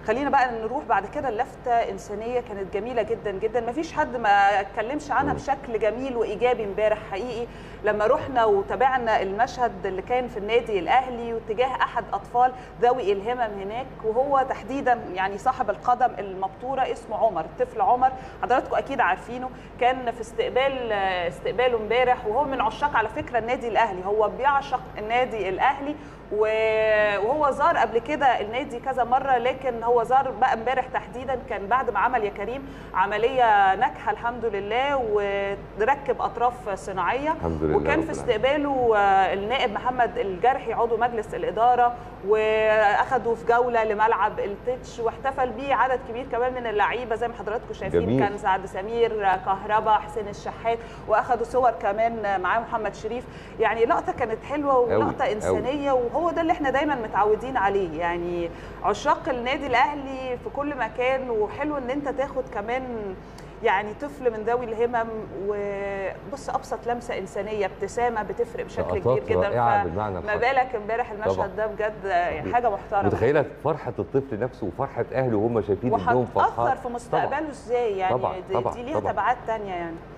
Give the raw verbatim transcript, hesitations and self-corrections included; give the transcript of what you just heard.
خلينا بقى نروح بعد كده لفتة إنسانية كانت جميلة جدا جدا، ما فيش حد ما اتكلمش عنها بشكل جميل وإيجابي امبارح حقيقي، لما رحنا وتابعنا المشهد اللي كان في النادي الأهلي واتجاه أحد أطفال ذوي الهمم هناك، وهو تحديدا يعني صاحب القدم المبتورة اسمه عمر، الطفل عمر حضراتكم أكيد عارفينه، كان في استقبال استقباله امبارح، وهو من عشاق على فكرة النادي الأهلي، هو بيعشق النادي الأهلي، وهو زار قبل كده النادي كذا مره، لكن هو زار بقى امبارح تحديدا كان بعد ما عمل يا كريم عمليه ناجحه الحمد لله، وركب اطراف صناعيه الحمد لله، وكان في استقباله النائب محمد الجرحي عضو مجلس الاداره، واخده في جوله لملعب التتش واحتفل بيه عدد كبير كمان من اللعيبه زي ما حضراتكم شايفين. جميل. كان سعد سمير، كهربا، حسين الشحات، واخدوا صور كمان معاه محمد شريف، يعني لقطه كانت حلوه ولقطه انسانيه، وهو ده اللي احنا دايما متعودين عليه، يعني عشاق النادي الاهلي في كل مكان، وحلو ان انت تاخد كمان يعني طفل من ذوي الهمم، وبص ابسط لمسه انسانيه ابتسامه بتفرق بشكل كبير جدا، فما بالك امبارح المشهد ده بجد يعني حاجه محترمه. متخيله فرحه الطفل نفسه وفرحه اهله وهم شايفين ابنهم فرحان، وهتاثر في مستقبله ازاي يعني. طبعًا. دي, طبعًا. دي ليها تبعات ثانيه يعني.